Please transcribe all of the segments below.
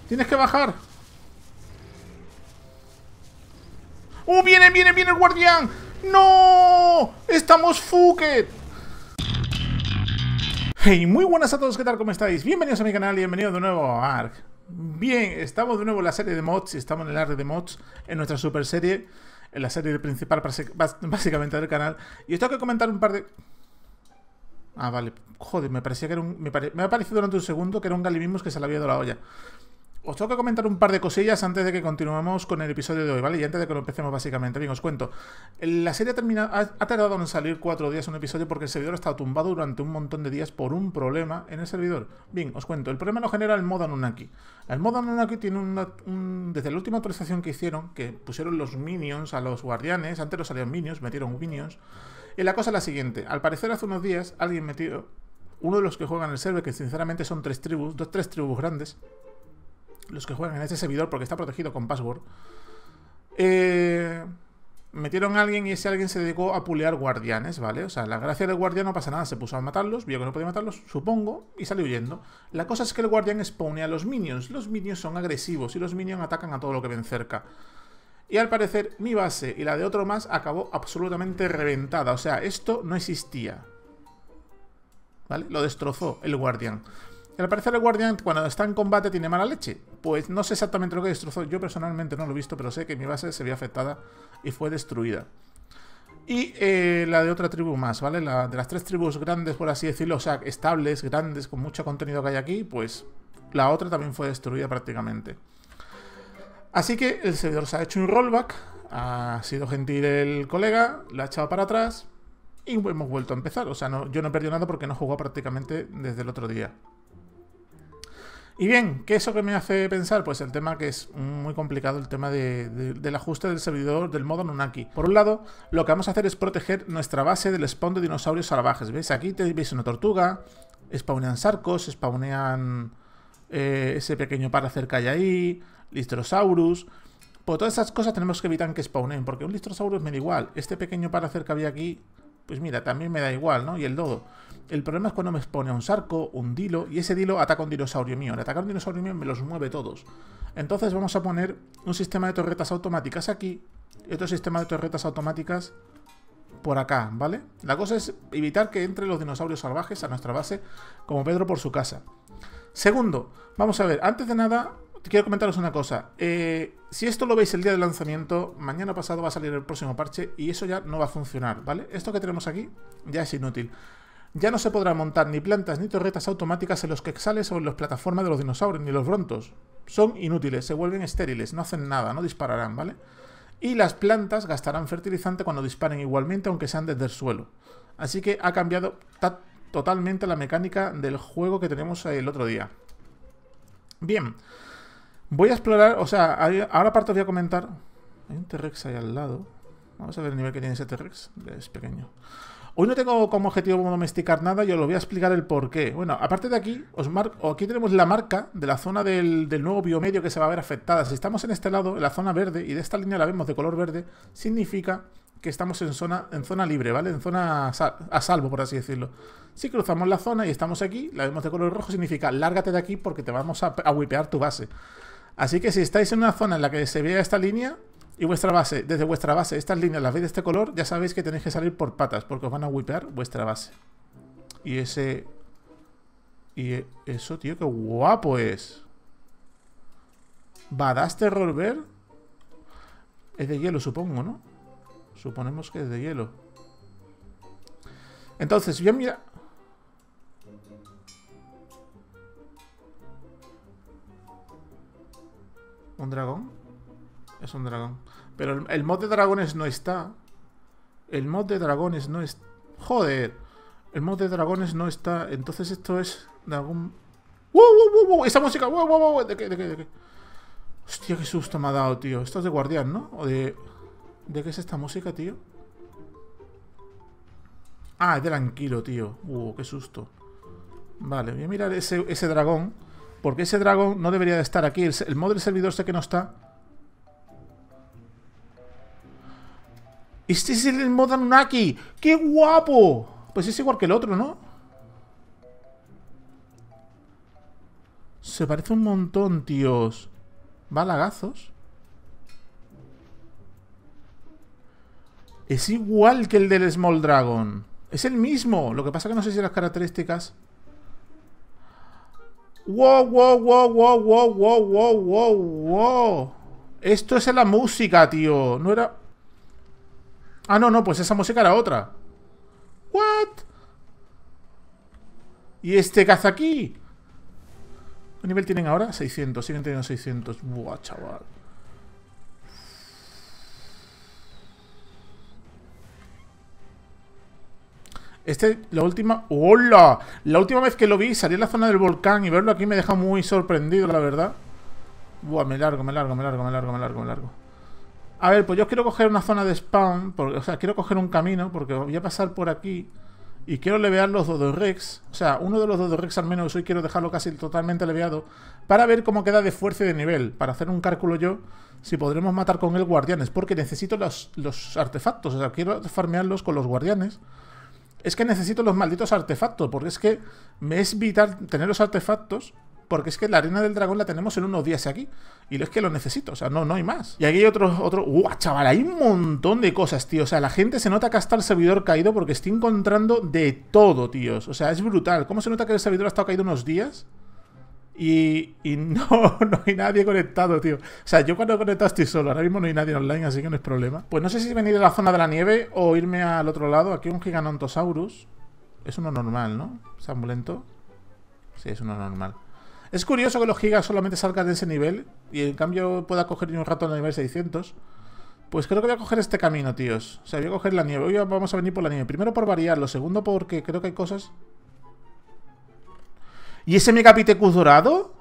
Tienes que bajar. ¡Oh, viene el guardián! ¡No! ¡Estamos fucked! Hey, muy buenas a todos, ¿qué tal? ¿Cómo estáis? Bienvenidos a mi canal y bienvenidos de nuevo a ARK. Bien, estamos de nuevo en la serie de mods y estamos en el área de mods, en nuestra super serie, en la serie principal básicamente del canal. Y os tengo que comentar un par de... Ah, vale. Joder, me parecía que era un... Me ha parecido durante un segundo que era un Gallimimus que se le había ido la olla. Os tengo que comentar un par de cosillas antes de que continuemos con el episodio de hoy, ¿vale? Y antes de que lo empecemos básicamente. Bien, os cuento. La serie ha tardado en salir 4 días un episodio porque el servidor ha estado tumbado durante un montón de días por un problema en el servidor. Bien, os cuento. El problema lo genera el mod Anunnaki. El mod Anunnaki tiene desde la última actualización que hicieron, que pusieron los minions a los guardianes. Antes no salían minions, metieron minions. Y la cosa es la siguiente. Al parecer hace unos días alguien metió... Uno de los que juegan el server, que sinceramente son 3 tribus, tres tribus grandes, los que juegan en este servidor porque está protegido con password, metieron a alguien y ese alguien se dedicó a pulear guardianes, ¿vale? O sea, la gracia del guardián no pasa nada, se puso a matarlos, vio que no podía matarlos, supongo, y salió huyendo. La cosa es que el guardián spawnea a los minions son agresivos y los minions atacan a todo lo que ven cerca. Y al parecer mi base y la de otro más acabó absolutamente reventada, o sea, esto no existía, ¿vale? Lo destrozó el guardián. Y al parecer el guardián cuando está en combate tiene mala leche. Pues no sé exactamente lo que destrozó. Yo personalmente no lo he visto, pero sé que mi base se vio afectada y fue destruida. Y la de otra tribu más, ¿vale? La de las 3 tribus grandes, por así decirlo, o sea, estables, grandes, con mucho contenido que hay aquí, pues la otra también fue destruida prácticamente. Así que el servidor se ha hecho un rollback. Ha sido gentil el colega, la ha echado para atrás y hemos vuelto a empezar. O sea, yo no he perdido nada porque no jugó prácticamente desde el otro día. Y bien, ¿qué es eso que me hace pensar? Pues el tema que es muy complicado, el tema del ajuste del servidor del modo Anunnaki. Por un lado, lo que vamos a hacer es proteger nuestra base del spawn de dinosaurios salvajes. ¿Veis? Aquí veis una tortuga, spawnean sarcos, spawnean ese pequeño Paracer que hay ahí, Listrosaurus. Por todas esas cosas tenemos que evitar que spawnen, porque un Listrosaurus me da igual. Este pequeño Paracer que había aquí, pues mira, también me da igual, ¿no? Y el dodo. El problema es cuando me expone a un sarco, un dilo, y ese dilo ataca a un dinosaurio mío. Al atacar a un dinosaurio mío me los mueve todos. Entonces vamos a poner un sistema de torretas automáticas aquí y otro sistema de torretas automáticas por acá, ¿vale? La cosa es evitar que entren los dinosaurios salvajes a nuestra base como Pedro por su casa. Segundo, vamos a ver, antes de nada quiero comentaros una cosa. Si esto lo veis el día del lanzamiento, mañana pasado va a salir el próximo parche y eso ya no va a funcionar, ¿vale? Esto que tenemos aquí ya es inútil. Ya no se podrá montar ni plantas ni torretas automáticas en los quexales o en las plataformas de los dinosaurios, ni los brontos. Son inútiles, se vuelven estériles, no hacen nada, no dispararán, ¿vale? Y las plantas gastarán fertilizante cuando disparen igualmente, aunque sean desde el suelo. Así que ha cambiado totalmente la mecánica del juego que tenemos el otro día. Bien, voy a explorar, o sea, ahora aparte os voy a comentar... Hay un T-Rex ahí al lado. Vamos a ver el nivel que tiene ese T-Rex. Es pequeño. Hoy no tengo como objetivo domesticar nada y os lo voy a explicar el porqué. Bueno, aparte de aquí, aquí tenemos la marca de la zona del nuevo biomedio que se va a ver afectada. Si estamos en este lado, en la zona verde, y de esta línea la vemos de color verde, significa que estamos en zona libre, ¿vale? En zona a salvo, por así decirlo. Si cruzamos la zona y estamos aquí, la vemos de color rojo, significa lárgate de aquí porque te vamos a wipear tu base. Así que si estáis en una zona en la que se vea esta línea... Y vuestra base, desde vuestra base, estas líneas las veis de este color, ya sabéis que tenéis que salir por patas, porque os van a wipear vuestra base. Y ese... Y eso, tío, qué guapo es. Badass Terror Bear. Es de hielo, supongo, ¿no? Suponemos que es de hielo. Entonces, bien, mira... ¿Un dragón? Es un dragón. Pero el mod de dragones no está. El mod de dragones no está. Joder. El mod de dragones no está. Entonces esto es de algún... ¡Wow, wow, wow! Esa música. ¡Wow, wow, wow! ¿De qué? ¿De qué? ¿De qué? Hostia, qué susto me ha dado, tío. Esto es de guardián, ¿no? ¿O de... ¿De qué es esta música, tío? Ah, es del Anquilo, tío. Qué susto. Vale, voy a mirar ese dragón. Porque ese dragón no debería de estar aquí. El mod del servidor sé que no está. Este es el mod Anunnaki. ¡Qué guapo! Pues es igual que el otro, ¿no? Se parece un montón, tíos. Va a lagazos. Es igual que el del Small Dragon. Es el mismo. Lo que pasa que no sé si las características... ¡Wow, wow, wow, wow, wow, wow, wow, wow, wow! Esto es en la música, tío. No era... Ah, no, no, pues esa música era otra. ¿What? ¿Y este caza aquí? ¿Qué nivel tienen ahora? 600, siguen teniendo 600. Buah, chaval. La última... ¡Hola! La última vez que lo vi, salí en la zona del volcán y verlo aquí me deja muy sorprendido, la verdad. Buah, me largo. A ver, pues yo quiero coger una zona de spawn, porque, o sea, quiero coger un camino, porque voy a pasar por aquí y quiero levear los Dodorex. O sea, uno de los Dodorex al menos hoy quiero dejarlo casi totalmente leveado para ver cómo queda de fuerza y de nivel, para hacer un cálculo yo si podremos matar con él guardianes, porque necesito los artefactos, o sea, quiero farmearlos con los guardianes. Es que necesito los malditos artefactos, porque es que me es vital tener los artefactos, porque es que la arena del dragón la tenemos en unos días aquí. Y es que lo necesito, o sea, no hay más. Y aquí hay otro... chaval, hay un montón de cosas, tío. O sea, la gente se nota que hasta el servidor caído porque estoy encontrando de todo, tíos. O sea, es brutal. ¿Cómo se nota que el servidor ha estado caído unos días? Y no hay nadie conectado, tío. O sea, yo cuando he conectado estoy solo. Ahora mismo no hay nadie online, así que no es problema. Pues no sé si venir a la zona de la nieve o irme al otro lado. Aquí hay un Giganontosaurus. Es uno normal, ¿no? ¿Es ambulento? Sí, es uno normal. Es curioso que los gigas solamente salgan de ese nivel y en cambio pueda coger un rato en el nivel 600. Pues creo que voy a coger este camino, tíos. O sea, voy a coger la nieve. Hoy vamos a venir por la nieve. Primero por variarlo. Segundo porque creo que hay cosas... ¿Y ese Megapithecus dorado?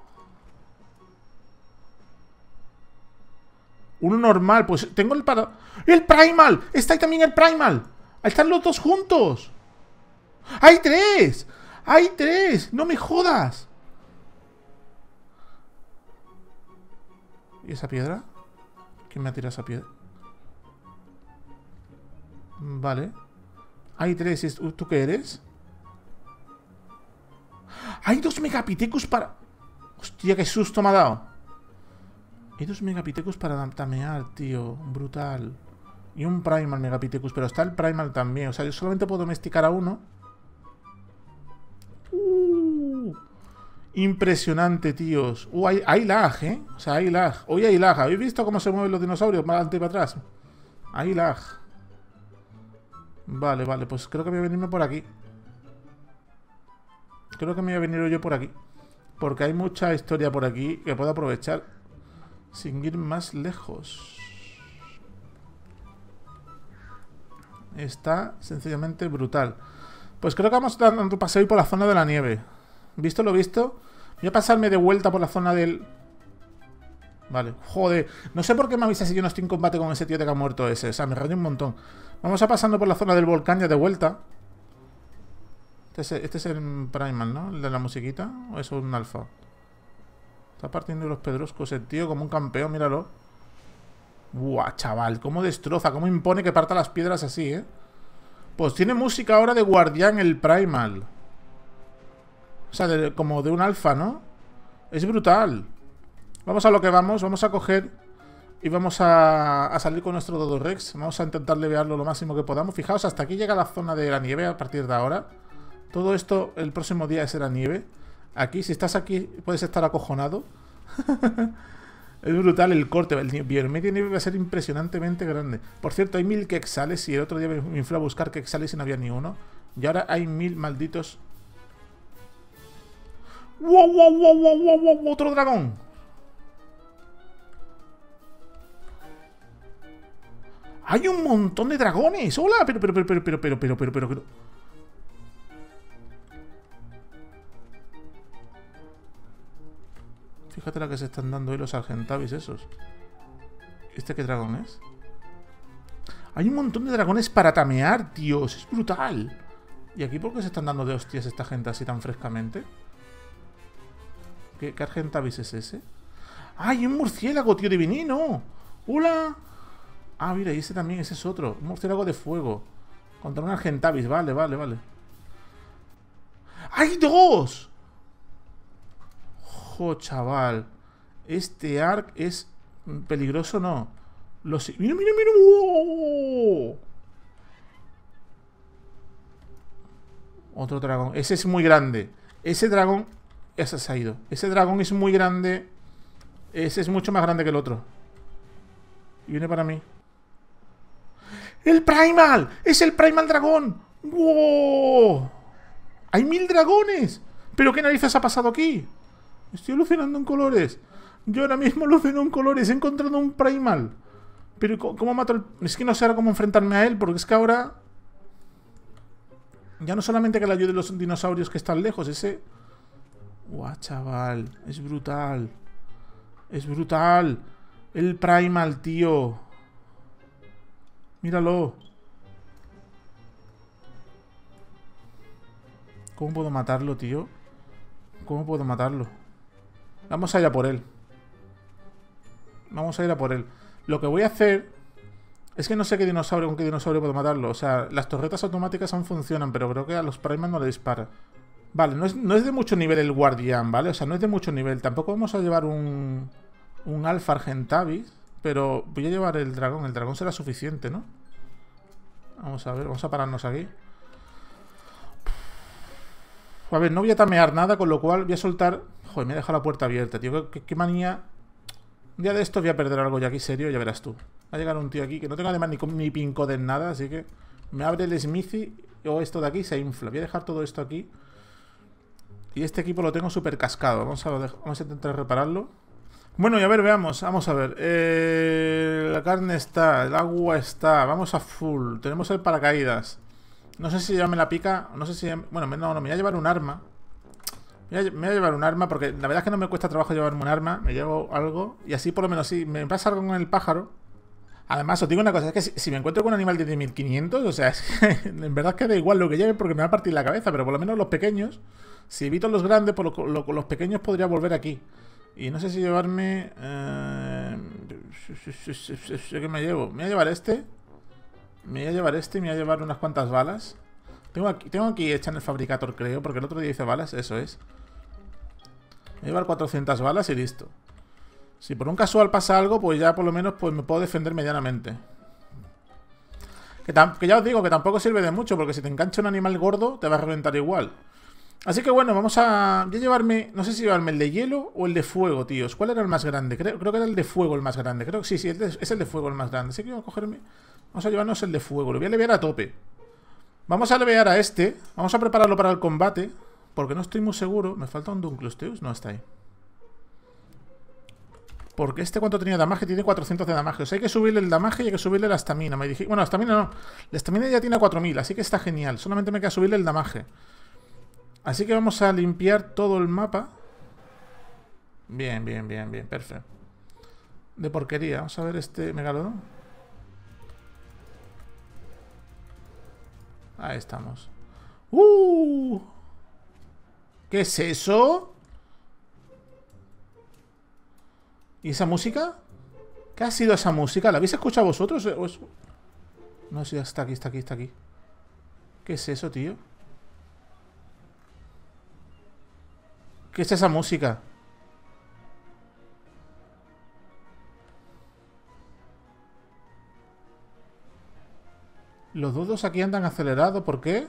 Uno normal. Pues tengo el para... ¡El Primal! ¡Está ahí también el Primal! ¡Ahí están los dos juntos! ¡Hay tres! ¡Hay tres! ¡No me jodas! ¿Y esa piedra? ¿Quién me ha tirado esa piedra? Vale. Hay tres. ¿Tú qué eres? Hay dos Megapithecus para... Hostia, qué susto me ha dado. Hay dos Megapithecus para tamear, tío. Brutal. Y un Primal Megapithecus. Pero está el Primal también. O sea, yo solamente puedo domesticar a uno. Impresionante, tíos. Hay lag, ¿eh? O sea, hay lag. Hoy hay lag. ¿Habéis visto cómo se mueven los dinosaurios? Para adelante y para atrás. Hay lag. Vale, vale. Pues creo que voy a venirme por aquí. Creo que me voy a venir yo por aquí. Porque hay mucha historia por aquí que puedo aprovechar sin ir más lejos. Está sencillamente brutal. Pues creo que vamos a dar un paseo por la zona de la nieve. ¿Visto lo visto? Voy a pasarme de vuelta por la zona del... Vale, joder. No sé por qué me avisa si yo no estoy en combate con ese tío de que ha muerto ese. O sea, me rayo un montón. Vamos a pasando por la zona del volcán ya de vuelta. Este es el Primal, ¿no? El de la musiquita. ¿O es un alfa? Está partiendo los pedruscos el tío como un campeón, míralo. Buah, chaval. Cómo destroza, cómo impone que parta las piedras así, ¿eh? Pues tiene música ahora de guardián el Primal. O sea, como de un alfa, ¿no? Es brutal. Vamos a lo que vamos. Vamos a coger y vamos a salir con nuestro Dodorex. Vamos a intentar levearlo lo máximo que podamos. Fijaos, hasta aquí llega la zona de la nieve a partir de ahora. Todo esto el próximo día será nieve. Aquí, si estás aquí, puedes estar acojonado. Es brutal el corte. El biomedia nieve va a ser impresionantemente grande. Por cierto, hay 1000 quexales. Y el otro día me fui a buscar quexales y no había ni uno. Y ahora hay 1000 malditos. ¡Wow, wow, wow, wow, wow, wow! ¡Otro dragón! ¡Hay un montón de dragones! ¡Hola! Pero. Fíjate la que se están dando hoy los Argentavis esos. ¿Este qué dragón es? Hay un montón de dragones para tamear, tíos. Es brutal. ¿Y aquí por qué se están dando de hostias esta gente así tan frescamente? ¿Qué Argentavis es ese? ¡Ay, un murciélago, tío, divinino! ¡Hola! Ah, mira, y ese también, ese es otro. Un murciélago de fuego. Contra un Argentavis, vale. ¡Hay dos! Jo, chaval. Este Ark es peligroso, ¿no? Mira, mira, mira. ¡Oh! Otro dragón. Ese es muy grande. Ese dragón... Ese se ha ido. Ese dragón es muy grande. Ese es mucho más grande que el otro. Y viene para mí. ¡El Primal! ¡Es el Primal dragón! ¡Wow! ¡Hay 1000 dragones! ¿Pero qué narices ha pasado aquí? Estoy alucinando en colores. Yo ahora mismo alucino en colores. He encontrado un Primal. Pero ¿cómo mato el...? Es que no sé ahora cómo enfrentarme a él. Porque es que ahora... Ya no solamente que le ayude los dinosaurios que están lejos. Ese... ¡Guau, chaval! Es brutal. Es brutal. El Primal, tío. Míralo. ¿Cómo puedo matarlo, tío? ¿Cómo puedo matarlo? Vamos a ir a por él. Vamos a ir a por él. Lo que voy a hacer... Es que no sé qué dinosaurio, con qué dinosaurio puedo matarlo. O sea, las torretas automáticas aún funcionan, pero creo que a los Primal no le dispara. Vale, no es de mucho nivel el guardián, ¿vale? O sea, no es de mucho nivel. Tampoco vamos a llevar un Alpha Argentavis, pero voy a llevar el dragón. El dragón será suficiente, ¿no? Vamos a ver, vamos a pararnos aquí. A ver, no voy a tamear nada, con lo cual voy a soltar... Joder, me he dejado la puerta abierta, tío. ¿Qué manía? Un día de estos voy a perder algo ya aquí serio, ya verás tú. Va a llegar un tío aquí que no tengo además ni pincode en nada, así que... Me abre el Smithy o esto de aquí se infla. Voy a dejar todo esto aquí. Y este equipo lo tengo súper cascado. Vamos a intentar repararlo. Bueno, y a ver, veamos. Vamos a ver. La carne está, el agua está. Vamos a full. Tenemos el paracaídas. No sé si llevarme la pica. No sé si... Bueno, no, me voy a llevar un arma. Me voy a llevar un arma porque la verdad es que no me cuesta trabajo llevarme un arma. Me llevo algo. Y así por lo menos si me pasa algo con el pájaro. Además, os digo una cosa. Es que si me encuentro con un animal de 10.500, o sea, es que en verdad es que da igual lo que lleve porque me va a partir la cabeza. Pero por lo menos los pequeños... Si evito los grandes, por los pequeños podría volver aquí. Y no sé si llevarme... ¿Qué me llevo? Me voy a llevar este. Me voy a llevar este y me voy a llevar unas cuantas balas. Tengo aquí hecha en el Fabricator, creo, porque el otro día hice balas, eso es. Me voy a llevar 400 balas y listo. Si por un casual pasa algo, pues ya por lo menos pues me puedo defender medianamente. Que ya os digo que tampoco sirve de mucho, porque si te engancha un animal gordo, te va a reventar igual. Así que bueno, vamos a... Voy a llevarme... No sé si llevarme el de hielo o el de fuego, tíos. ¿Cuál era el más grande? Creo que era el de fuego el más grande. Creo que sí, es el de fuego el más grande. Así que voy a cogerme... Vamos a llevarnos el de fuego. Lo voy a levear a tope. Vamos a levear a este. Vamos a prepararlo para el combate. Porque no estoy muy seguro. Me falta un Dunklusteus. No, está ahí. Porque este, ¿cuánto tenía de damage? Tiene 400 de damage. O sea, hay que subirle el damage y hay que subirle la estamina. Me dije... Bueno, la estamina no. La estamina ya tiene 4000. Así que está genial. Solamente me queda subirle el damage. Así que vamos a limpiar todo el mapa. Bien, perfecto. De porquería. Vamos a ver este megalodón. Ahí estamos. ¿Qué es eso? ¿Y esa música? ¿Qué ha sido esa música? ¿La habéis escuchado vosotros? No, sí, está aquí, está aquí, está aquí. ¿Qué es eso, tío? ¿Qué es esa música? Los dodos aquí andan acelerados, ¿por qué?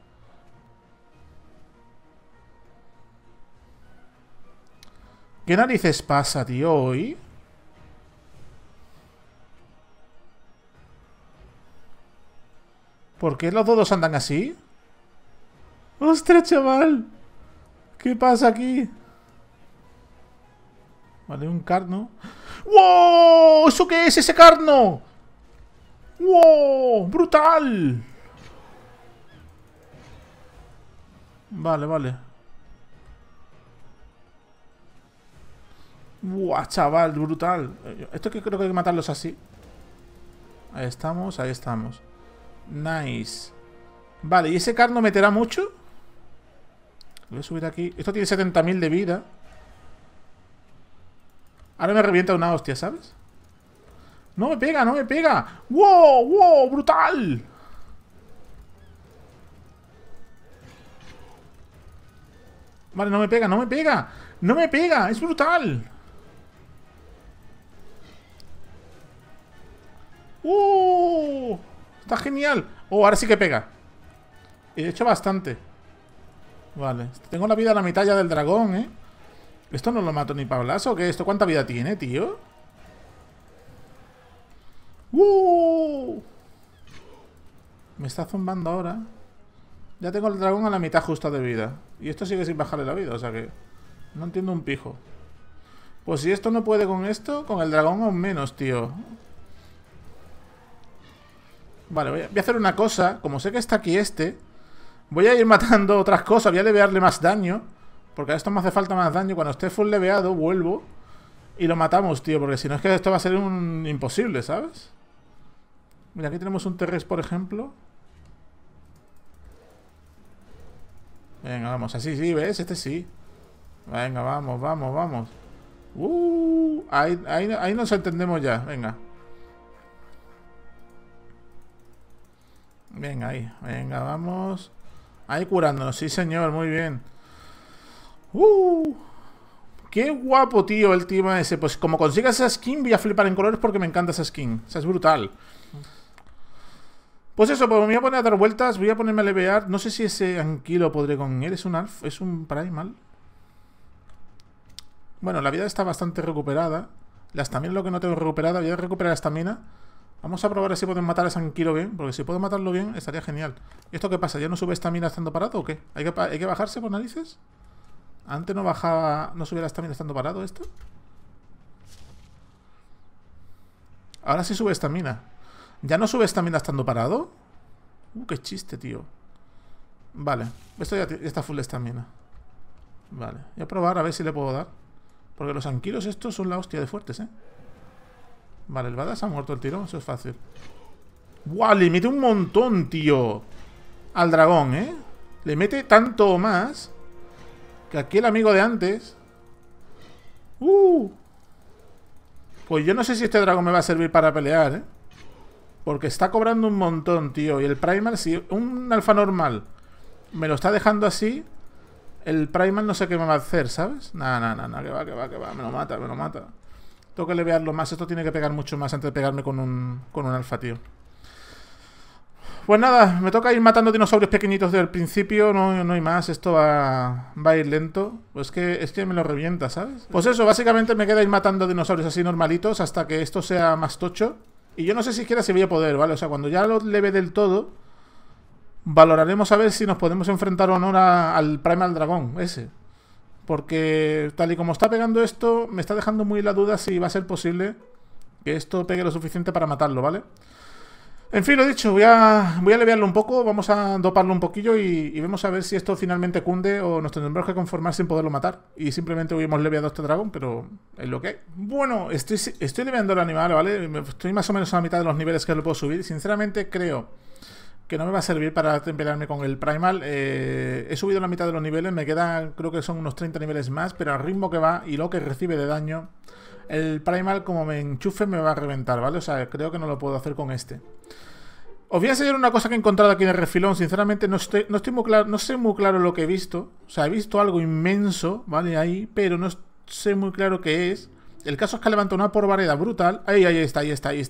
¿Qué narices pasa, tío, hoy? ¿Por qué los dodos andan así? ¡Ostras, chaval! ¿Qué pasa aquí? Vale, un carno. ¡Wow! ¿Eso qué es ese carno? ¡Wow! ¡Brutal! Vale. ¡Wow, chaval! Brutal. Esto que creo que hay que matarlos así. Ahí estamos, ahí estamos. Nice. Vale, ¿y ese carno meterá mucho? Voy a subir aquí. Esto tiene 70.000 de vida. Ahora me revienta una hostia, ¿sabes? ¡No me pega, no me pega! ¡Wow! ¡Brutal! Vale, no me pega, no me pega. ¡No me pega! ¡Es brutal! Está genial. Oh, ahora sí que pega. He hecho bastante. Vale. Tengo la vida a la mitad ya del dragón, ¿eh? ¿Esto no lo mato ni pablazo o qué? ¿Esto cuánta vida tiene, tío? Me está zumbando ahora. Ya tengo el dragón a la mitad justa de vida. Y esto sigue sin bajarle la vida, o sea que... No entiendo un pijo. Pues si esto no puede con esto, con el dragón aún menos, tío. Vale, voy a hacer una cosa. Como sé que está aquí este, voy a ir matando otras cosas. Voy a levearle más daño, porque a esto me hace falta más daño. Cuando esté full leveado, vuelvo y lo matamos, tío. Porque si no es que esto va a ser un imposible, ¿sabes? Mira, aquí tenemos un T-Rex, por ejemplo. Venga, vamos. Así, sí, ¿ves? Este sí. Venga, vamos, vamos, vamos. Ahí nos entendemos ya. Venga. Venga, ahí. Venga, vamos. Ahí curándonos. Sí, señor. Muy bien. Qué guapo, tío, el tema ese. Pues como consiga esa skin, voy a flipar en colores porque me encanta esa skin. O sea, es brutal. Pues eso, pues me voy a poner a dar vueltas. Voy a ponerme a levear. No sé si ese anquilo podré con él. Es un alf, es un primal. Bueno, la vida está bastante recuperada. La estamina es lo que no tengo recuperada. Voy a recuperar la estamina. Vamos a probar si podemos matar a ese anquilo bien. Porque si puedo matarlo bien, estaría genial. ¿Y esto qué pasa? ¿Ya no sube estamina estando parado o qué? ¿Hay que bajarse por narices? Antes no bajaba... ¿No subía la estamina estando parado esto? Ahora sí sube estamina. ¿Ya no sube estamina estando parado? Qué chiste, tío. Vale, esto ya está full de estamina. Vale, voy a probar a ver si le puedo dar. Porque los anquilos estos son la hostia de fuertes, ¿eh? Vale, el Badass ha muerto el tiro, eso es fácil. ¡Buah! Le mete un montón, tío. Al dragón, ¿eh? Le mete tanto o más que aquí el amigo de antes. Pues yo no sé si este dragón me va a servir para pelear, ¿eh? Porque está cobrando un montón, tío. Y el Primal, si un alfa normal me lo está dejando así, el Primal no sé qué me va a hacer, ¿sabes? Nah, que va. Me lo mata. Tengo que levearlo más. Esto tiene que pegar mucho más antes de pegarme con un alfa, tío. Pues nada, me toca ir matando dinosaurios pequeñitos desde el principio. No hay más. Esto va a ir lento. Pues es que me lo revienta, ¿sabes? Pues eso, básicamente me queda ir matando dinosaurios así normalitos hasta que esto sea más tocho. Y yo no sé siquiera si voy a poder, ¿vale? O sea, cuando ya lo leve del todo, valoraremos a ver si nos podemos enfrentar o no al Primal Dragón, ese. Porque tal y como está pegando esto, me está dejando muy la duda si va a ser posible que esto pegue lo suficiente para matarlo, ¿vale? En fin, lo dicho, voy a levearlo un poco, vamos a doparlo un poquillo y vemos a ver si esto finalmente cunde o nos tendremos que conformar sin poderlo matar. Y simplemente hoy hemos leveado a este dragón, pero es lo que hay. Bueno, estoy leveando el animal, ¿vale? Estoy más o menos a la mitad de los niveles que lo puedo subir. Sinceramente creo que no me va a servir para temperarme con el Primal. He subido la mitad de los niveles, me quedan, creo que son unos 30 niveles más, pero al ritmo que va y lo que recibe de daño, el Primal como me enchufe me va a reventar, ¿vale? O sea, creo que no lo puedo hacer con este. Os voy a enseñar una cosa que he encontrado aquí en el refilón. Sinceramente no sé muy claro lo que he visto. O sea, he visto algo inmenso, ¿vale? Ahí, pero no sé muy claro qué es. El caso es que ha levantado una polvareda brutal. Ahí está.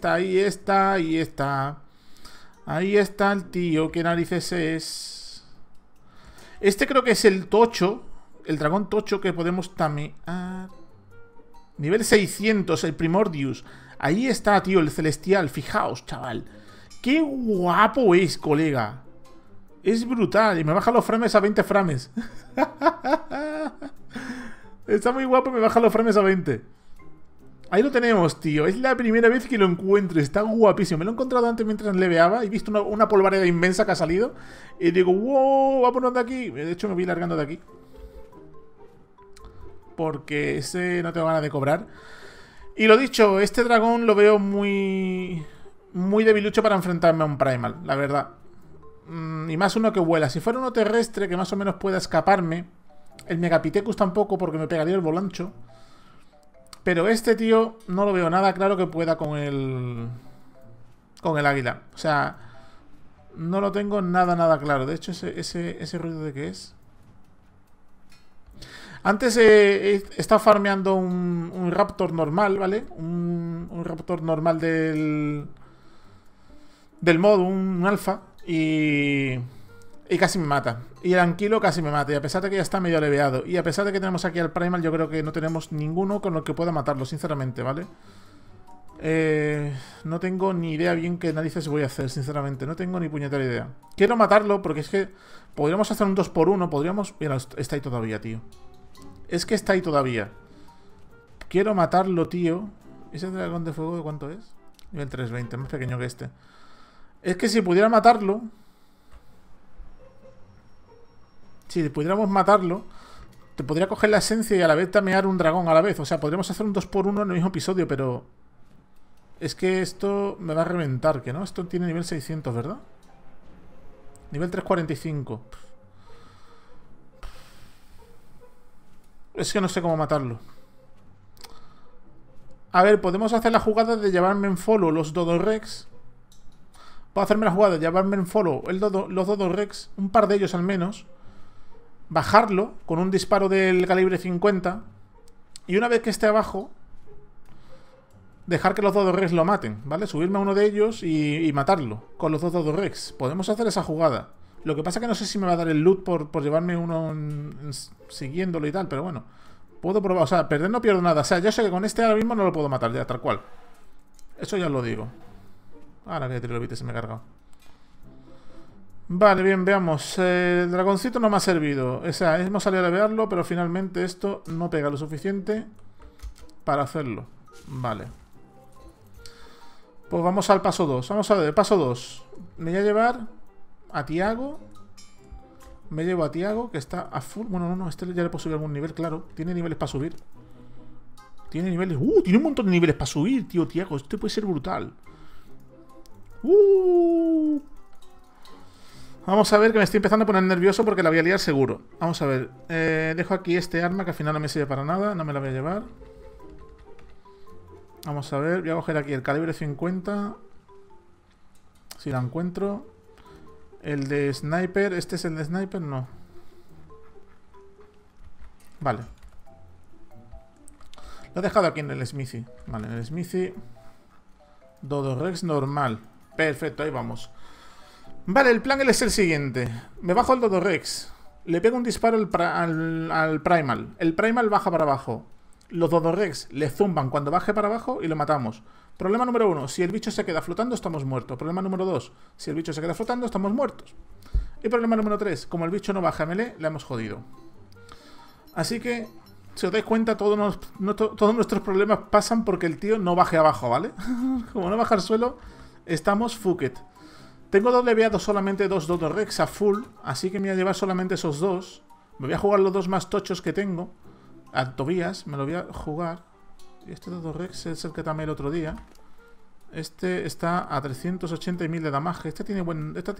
Ahí está el tío. ¿Qué narices es? Este creo que es el tocho. El dragón tocho que podemos tamear. Nivel 600, el Primordius. Ahí está, tío, el celestial. Fijaos, chaval. ¡Qué guapo es, colega! Es brutal. Y me baja los frames a 20 frames. Está muy guapo y me baja los frames a 20. Ahí lo tenemos, tío. Es la primera vez que lo encuentro. Está guapísimo. Me lo he encontrado antes mientras leveaba. He visto una polvareda inmensa que ha salido. Y digo, wow, va a poner de aquí. De hecho, me voy largando de aquí. Porque ese no tengo ganas de cobrar. Y lo dicho, este dragón lo veo muy debilucho para enfrentarme a un Primal, la verdad. Y más uno que vuela. Si fuera uno terrestre que más o menos pueda escaparme. El Megapithecus tampoco, porque me pegaría el volancho. Pero este tío no lo veo nada claro que pueda con el águila. O sea, no lo tengo nada claro. De hecho, ese ruido de qué es. Antes he estado farmeando un Raptor normal, ¿vale? Un Raptor normal del modo, un alfa. Y casi me mata. Y el Anquilo casi me mata. Y a pesar de que ya está medio leveado. Y a pesar de que tenemos aquí al Primal, yo creo que no tenemos ninguno con el que pueda matarlo, sinceramente, ¿vale? No tengo ni idea bien qué narices voy a hacer, sinceramente. No tengo ni puñetera idea. Quiero matarlo porque es que podríamos hacer un 2x1. Podríamos... Mira, está ahí todavía, tío. Es que está ahí todavía. Quiero matarlo, tío. ¿Ese dragón de fuego de cuánto es? Nivel 320, más pequeño que este. Es que si pudiera matarlo... Si pudiéramos matarlo, te podría coger la esencia y a la vez tamear un dragón a la vez. O sea, podríamos hacer un 2x1 en el mismo episodio, pero... Es que esto me va a reventar, que no. Esto tiene nivel 600, ¿verdad? Nivel 345. Es que no sé cómo matarlo. A ver, podemos hacer la jugada de llevarme en follow los Dodorex. Puedo hacerme la jugada de llevarme en follow los Dodorex, un par de ellos al menos. Bajarlo con un disparo del calibre 50. Y una vez que esté abajo, dejar que los Dodorex lo maten, ¿vale? Subirme a uno de ellos y matarlo con los dos Dodorex. Podemos hacer esa jugada. Lo que pasa es que no sé si me va a dar el loot por llevarme uno siguiéndolo y tal, pero bueno. Puedo probar, o sea, perder no pierdo nada. O sea, yo sé que con este ahora mismo no lo puedo matar ya, tal cual. Eso ya os lo digo. Ahora que trilobite se me ha cargado. Vale, bien, veamos. El dragoncito no me ha servido. O sea, hemos salido a levearlo, pero finalmente esto no pega lo suficiente para hacerlo. Vale. Pues vamos al paso 2. Vamos a ver, paso 2. Me voy a llevar a Tiago. Me llevo a Tiago, que está a full. Bueno, no, este ya le puedo subir algún nivel, claro. Tiene niveles para subir. Tiene niveles... tiene un montón de niveles para subir, tío, Tiago. Este puede ser brutal. Vamos a ver, que me estoy empezando a poner nervioso porque la voy a liar seguro. Vamos a ver. Dejo aquí este arma que al final no me sirve para nada. No me la voy a llevar. Vamos a ver. Voy a coger aquí el calibre 50. Si la encuentro. El de sniper. ¿Este es el de sniper? No. Vale. Lo he dejado aquí en el Smithy. Vale, en el Smithy. Dodorex normal. Perfecto, ahí vamos. Vale, el plan es el siguiente. Me bajo el Dodorex. Le pego un disparo al Primal. El Primal baja para abajo. Los Dodorex le zumban cuando baje para abajo y lo matamos. Problema número 1. Si el bicho se queda flotando, estamos muertos. Problema número 2. Si el bicho se queda flotando, estamos muertos. Y problema número 3. Como el bicho no baja melee, la hemos jodido. Así que, si os dais cuenta, todos nuestros problemas pasan porque el tío no baje abajo, ¿vale? Como no baja al suelo, estamos fucked. Tengo dobleveado solamente 2 Dodorex a full, así que me voy a llevar solamente esos 2. Me voy a jugar los 2 más tochos que tengo. A Tobías, me lo voy a jugar. Y este Dodorex es el que tamé el otro día. Este está a 380 y 1000 de damage. Este tiene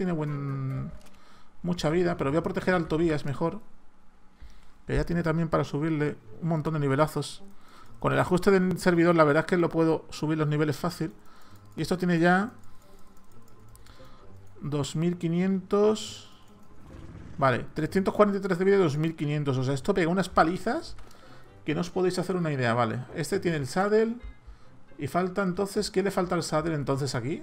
mucha vida, pero voy a proteger al Tobías mejor. Que ya tiene también para subirle un montón de nivelazos. Con el ajuste del servidor, la verdad es que lo puedo subir los niveles fácil. Y esto tiene ya 2500. Vale, 343 de vida y 2500. O sea, esto pega unas palizas que no os podéis hacer una idea, vale. Este tiene el saddle. Y falta entonces... ¿Qué le falta al saddle entonces aquí?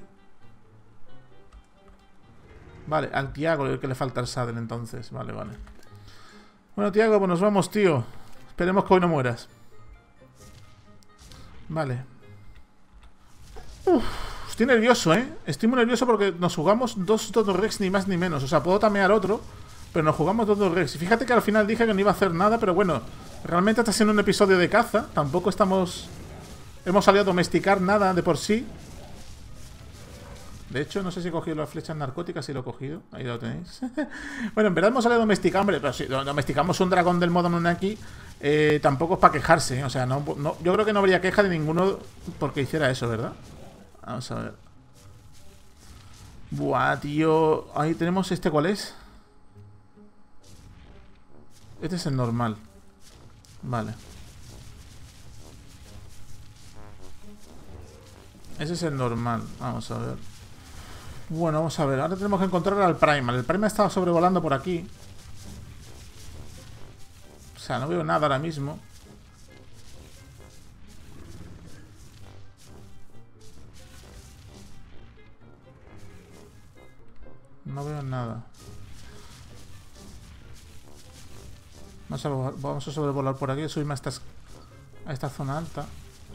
Vale, al Tiago el que le falta el saddle entonces. Vale, vale. Bueno, Tiago, pues nos vamos, tío. Esperemos que hoy no mueras. Vale. Estoy nervioso, ¿eh? Estoy muy nervioso porque nos jugamos 2 Dodorex ni más ni menos. O sea, puedo tamear otro, pero nos jugamos 2 Dodorex. Y fíjate que al final dije que no iba a hacer nada, pero bueno, realmente está siendo un episodio de caza. Tampoco hemos salido a domesticar nada de por sí. De hecho, no sé si he cogido las flechas narcóticas, si lo he cogido. Ahí lo tenéis. Bueno, en verdad hemos salido a domesticar, hombre, pero si domesticamos un dragón del modo Nunaki, tampoco es para quejarse, ¿eh? O sea, yo creo que no habría queja de ninguno porque hiciera eso, ¿verdad? Vamos a ver. Buah, tío. Ahí tenemos este, ¿cuál es? Este es el normal. Vale. Ese es el normal. Vamos a ver. Bueno, vamos a ver. Ahora tenemos que encontrar al Primal. El Primal estaba sobrevolando por aquí. sea, no veo nada ahora mismo. No veo nada. Vamos a sobrevolar por aquí. Subirme a esta zona alta.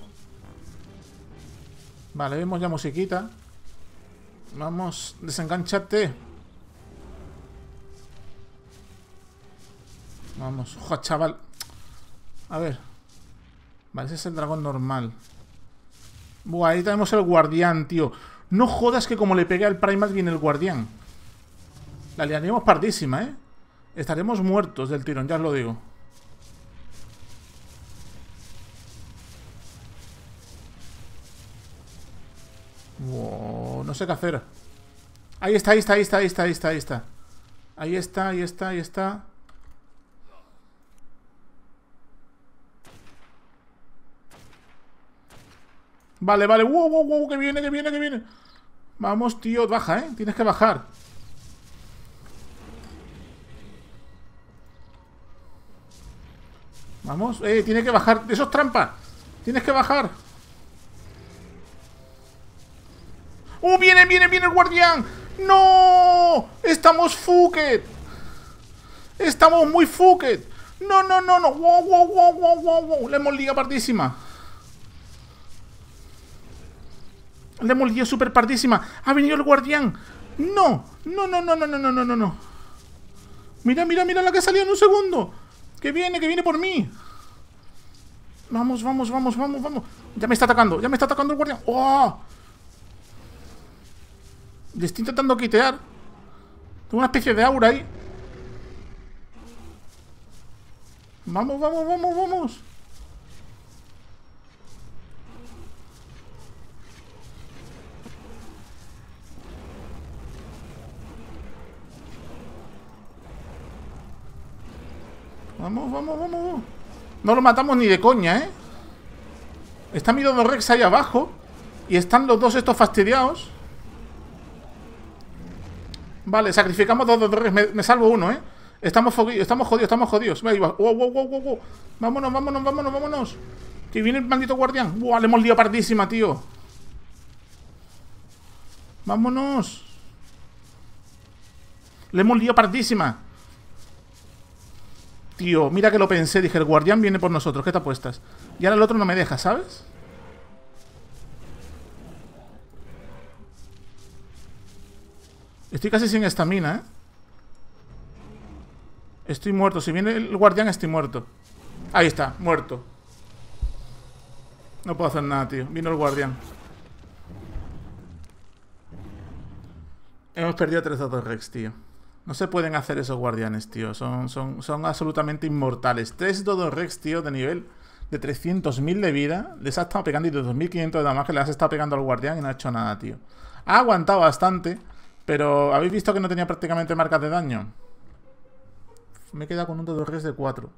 Vale, vemos ya musiquita. Vamos, desenganchate. Vamos, ojo, chaval. A ver. Vale, ese es el dragón normal. Buah, ahí tenemos el guardián, tío. No jodas que como le pegué al primal viene el guardián. La liaríamos pardísima, ¿eh? Estaremos muertos del tirón, ya os lo digo. Wow, no sé qué hacer. Ahí está, ahí está, ahí está, ahí está, ahí está, ahí está. Ahí está, ahí está, ahí está. Vale, vale. Wow, wow, wow, que viene, que viene, que viene. Vamos, tío, baja, ¿eh? Tienes que bajar. Vamos, tiene que bajar. Eso es trampa. Tienes que bajar. Viene, viene, viene el guardián. ¡No! Estamos fucked. Estamos muy fucked. No, no, no, no. Wow, wow, wow, wow, wow, wow. Le hemos liado pardísima. Le hemos liado súper pardísima. Ha venido el guardián. No, no, no, no, no, no, no, no, no, no. Mira, mira, mira la que salió en un segundo. Que viene por mí. Vamos, vamos, vamos, vamos, vamos. Ya me está atacando el guardián. ¡Oh! Le estoy intentando quitear. Tengo una especie de aura ahí. Vamos, vamos, vamos, vamos. Vamos, vamos, vamos, vamos. No lo matamos ni de coña, ¿eh? Está mi Dodo Rex ahí abajo. Y están los dos estos fastidiados. Vale, sacrificamos dos Dodo Rex. Me salvo uno, ¿eh? Estamos jodidos, estamos jodidos, estamos jodidos. Ahí va. Wow, wow, wow, wow, wow. Vámonos, vámonos, vámonos, vámonos. Que viene el maldito guardián. Buah, le hemos liado pardísima, tío. Vámonos. Le hemos liado pardísima. Tío, mira que lo pensé. Dije, el guardián viene por nosotros. ¿Qué te apuestas? Y ahora el otro no me deja, ¿sabes? Estoy casi sin estamina, ¿eh? Estoy muerto. Si viene el guardián, estoy muerto. Ahí está, muerto. No puedo hacer nada, tío. Vino el guardián. Hemos perdido 3 Dodo Rex, tío. No se pueden hacer esos guardianes, tío. Son absolutamente inmortales. 3 Dodo Rex, tío, de nivel de 300.000 de vida. Les ha estado pegando y de 2.500 de damage. Le has estado pegando al guardián y no ha hecho nada, tío. Ha aguantado bastante. Pero ¿habéis visto que no tenía prácticamente marcas de daño? Me he quedado con un Dodo Rex de 4.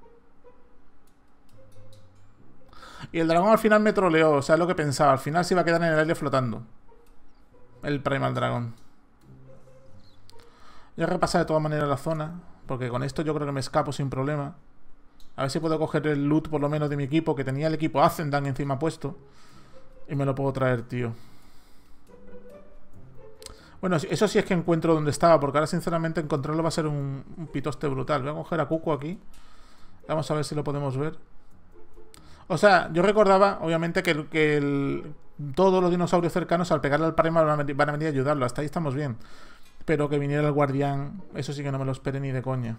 Y el dragón al final me troleó. O sea, es lo que pensaba. Al final se iba a quedar en el aire flotando. El Primal Dragón. Voy a repasar de todas maneras la zona. Porque con esto yo creo que me escapo sin problema. A ver si puedo coger el loot por lo menos de mi equipo. Que tenía el equipo Ascendan encima puesto. Y me lo puedo traer, tío. Bueno, eso sí es que encuentro donde estaba. Porque ahora sinceramente encontrarlo va a ser un pitoste brutal. Voy a coger a Cuco aquí. Vamos a ver si lo podemos ver. O sea, yo recordaba, obviamente, que todos los dinosaurios cercanos al pegarle al Primal van a venir a ayudarlo. Hasta ahí estamos bien. Pero que viniera el guardián, eso sí que no me lo esperé ni de coña.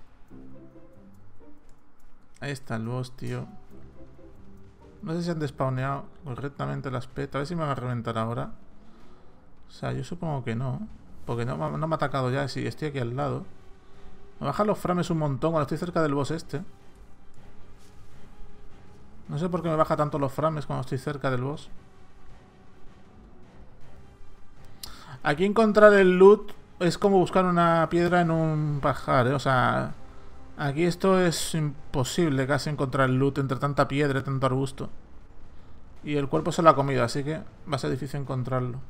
Ahí está el boss, tío. No sé si han despawneado correctamente las petas. A ver si me va a reventar ahora. O sea, yo supongo que no. Porque no me ha atacado ya, si estoy aquí al lado. Me bajan los frames un montón cuando estoy cerca del boss este. No sé por qué me baja tanto los frames cuando estoy cerca del boss. Aquí encontrar el loot es como buscar una piedra en un pajar, ¿eh? O sea, aquí esto es imposible casi encontrar el loot entre tanta piedra y tanto arbusto. Y el cuerpo se lo ha comido, así que va a ser difícil encontrarlo.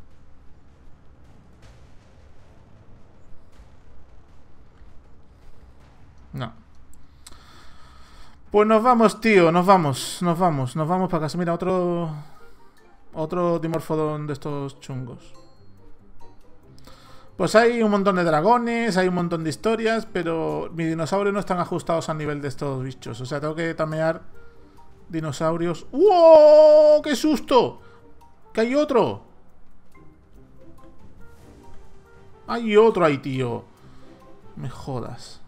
No. Pues nos vamos, tío, nos vamos para casa. Mira, otro dimorfodón de estos chungos. Pues hay un montón de dragones, hay un montón de historias, pero mis dinosaurios no están ajustados al nivel de estos bichos. O sea, tengo que tamear dinosaurios. ¡Wow! ¡Qué susto! ¡Que hay otro! Hay otro ahí, tío. Me jodas.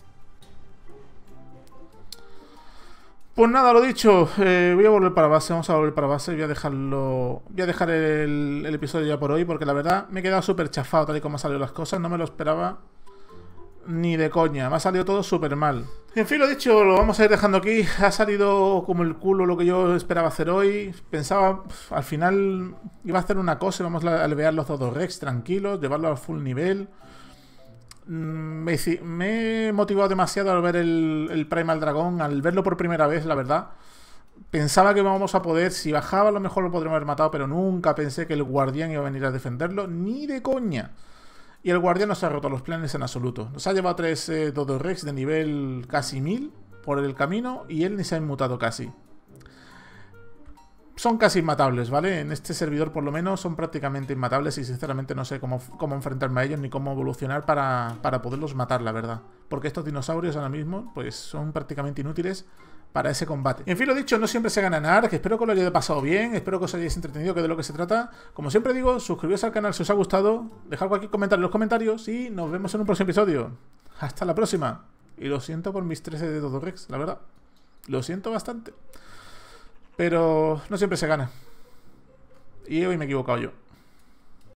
Pues nada, lo dicho, voy a volver para base, vamos a volver para base, voy a dejarlo. Voy a dejar el episodio ya por hoy, porque la verdad me he quedado súper chafado tal y como han salido las cosas, no me lo esperaba ni de coña, me ha salido todo súper mal. En fin, lo dicho, lo vamos a ir dejando aquí, ha salido como el culo lo que yo esperaba hacer hoy, pensaba, al final iba a hacer una cosa, vamos a alvear los Dodorex tranquilos, llevarlo al full nivel. Me he motivado demasiado al ver el Primal Dragón, al verlo por primera vez, la verdad. Pensaba que vamos a poder, si bajaba a lo mejor lo podríamos haber matado, pero nunca pensé que el guardián iba a venir a defenderlo, ni de coña. Y el guardián nos ha roto los planes en absoluto. Nos ha llevado 3 Dodorex de nivel casi 1000 por el camino y él ni se ha inmutado casi. Son casi inmatables, ¿vale? En este servidor por lo menos son prácticamente inmatables y sinceramente no sé cómo enfrentarme a ellos ni cómo evolucionar para poderlos matar, la verdad. Porque estos dinosaurios ahora mismo pues son prácticamente inútiles para ese combate. En fin, lo dicho, no siempre se gana en ARK, espero que lo hayáis pasado bien, espero que os hayáis entretenido, que de lo que se trata. Como siempre digo, suscribiros al canal si os ha gustado, dejad cualquier comentario en los comentarios y nos vemos en un próximo episodio. Hasta la próxima. Y lo siento por mis 13 de Dodorex, la verdad. Lo siento bastante. Pero no siempre se gana. Y hoy me he equivocado yo.